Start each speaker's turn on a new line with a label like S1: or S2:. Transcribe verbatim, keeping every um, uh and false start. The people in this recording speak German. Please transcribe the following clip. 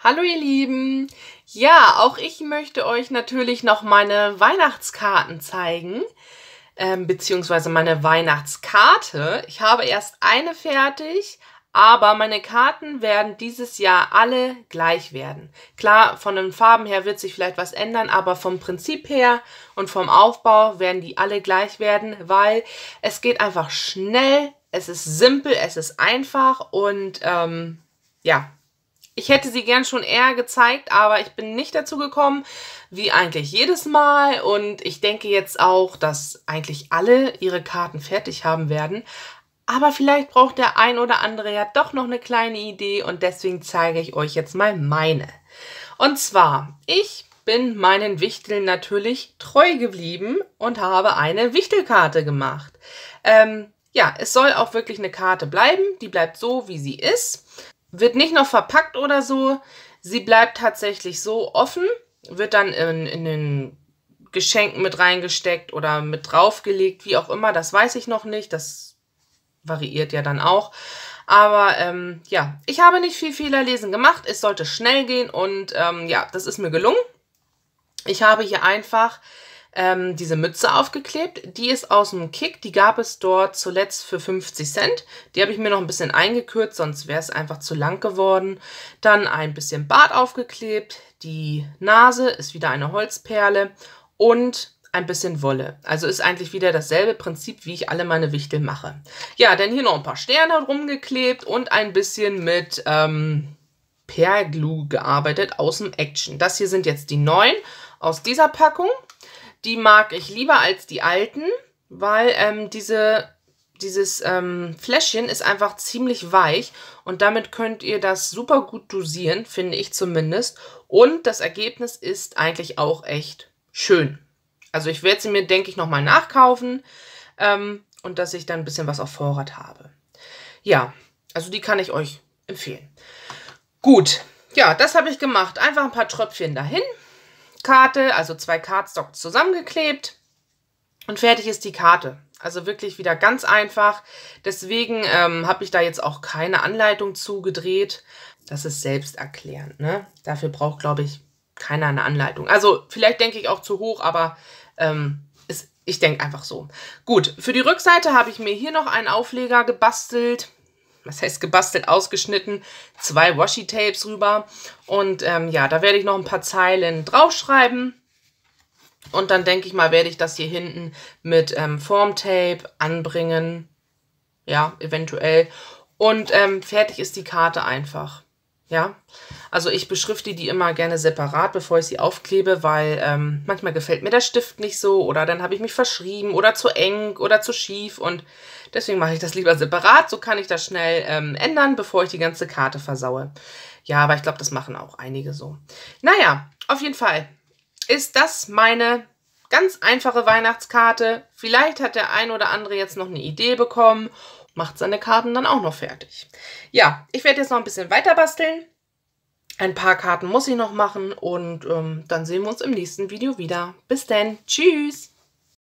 S1: Hallo ihr Lieben! Ja, auch ich möchte euch natürlich noch meine Weihnachtskarten zeigen, ähm, beziehungsweise meine Weihnachtskarte. Ich habe erst eine fertig, aber meine Karten werden dieses Jahr alle gleich werden. Klar, von den Farben her wird sich vielleicht was ändern, aber vom Prinzip her und vom Aufbau werden die alle gleich werden, weil es geht einfach schnell, es ist simpel, es ist einfach und ähm, ja, ich hätte sie gern schon eher gezeigt, aber ich bin nicht dazu gekommen, wie eigentlich jedes Mal. Und ich denke jetzt auch, dass eigentlich alle ihre Karten fertig haben werden. Aber vielleicht braucht der ein oder andere ja doch noch eine kleine Idee und deswegen zeige ich euch jetzt mal meine. Und zwar, ich bin meinen Wichteln natürlich treu geblieben und habe eine Wichtelkarte gemacht. Ähm, ja, es soll auch wirklich eine Karte bleiben. Die bleibt so, wie sie ist. Wird nicht noch verpackt oder so. Sie bleibt tatsächlich so offen, wird dann in, in den Geschenken mit reingesteckt oder mit draufgelegt, wie auch immer. Das weiß ich noch nicht. Das variiert ja dann auch. Aber ähm, ja, ich habe nicht viel Fehlerlesen gemacht. Es sollte schnell gehen und ähm, ja, das ist mir gelungen. Ich habe hier einfach ähm, diese Mütze aufgeklebt. Die ist aus dem Kick. Die gab es dort zuletzt für fünfzig Cent. Die habe ich mir noch ein bisschen eingekürzt, sonst wäre es einfach zu lang geworden. Dann ein bisschen Bart aufgeklebt. Die Nase ist wieder eine Holzperle und ein bisschen Wolle. Also ist eigentlich wieder dasselbe Prinzip, wie ich alle meine Wichtel mache. Ja, dann hier noch ein paar Sterne rumgeklebt und ein bisschen mit ähm, Perlglue gearbeitet aus dem Action. Das hier sind jetzt die neuen aus dieser Packung. Die mag ich lieber als die alten, weil ähm, diese, dieses ähm, Fläschchen ist einfach ziemlich weich und damit könnt ihr das super gut dosieren, finde ich zumindest. Und das Ergebnis ist eigentlich auch echt schön. Also ich werde sie mir, denke ich, nochmal nachkaufen ähm, und dass ich dann ein bisschen was auf Vorrat habe. Ja, also die kann ich euch empfehlen. Gut, ja, das habe ich gemacht. Einfach ein paar Tröpfchen dahin. Karte, also zwei Cardstocks zusammengeklebt und fertig ist die Karte. Also wirklich wieder ganz einfach. Deswegen ähm, habe ich da jetzt auch keine Anleitung zugedreht. Das ist selbsterklärend, ne? Dafür braucht, glaube ich, keiner eine Anleitung. Also vielleicht denke ich auch zu hoch, aber ähm, ist, ich denke einfach so. Gut, für die Rückseite habe ich mir hier noch einen Aufleger gebastelt. Das heißt gebastelt, ausgeschnitten, zwei Washi-Tapes rüber. Und ähm, ja, da werde ich noch ein paar Zeilen draufschreiben. Und dann denke ich mal, werde ich das hier hinten mit ähm, Formtape anbringen. Ja, eventuell. Und ähm, fertig ist die Karte einfach. Ja, also ich beschrifte die immer gerne separat, bevor ich sie aufklebe, weil ähm, manchmal gefällt mir der Stift nicht so oder dann habe ich mich verschrieben oder zu eng oder zu schief und deswegen mache ich das lieber separat. So kann ich das schnell ähm, ändern, bevor ich die ganze Karte versaue. Ja, aber ich glaube, das machen auch einige so. Naja, auf jeden Fall ist das meine ganz einfache Weihnachtskarte. Vielleicht hat der ein oder andere jetzt noch eine Idee bekommen, macht seine Karten dann auch noch fertig. Ja, ich werde jetzt noch ein bisschen weiter basteln. Ein paar Karten muss ich noch machen und ähm, dann sehen wir uns im nächsten Video wieder. Bis dann. Tschüss.